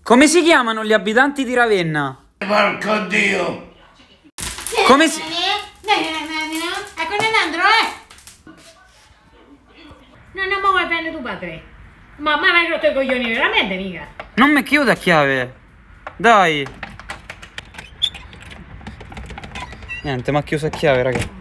Come si chiamano gli abitanti di Ravenna? Porco Dio! Come si... Ecco Nandro, No, non mi vuoi prendere tu padre. Ma mi hai rotto i coglioni veramente, mica. Non mi chiuda a chiave. Dai. Niente, mi ha chiuso a chiave, raga.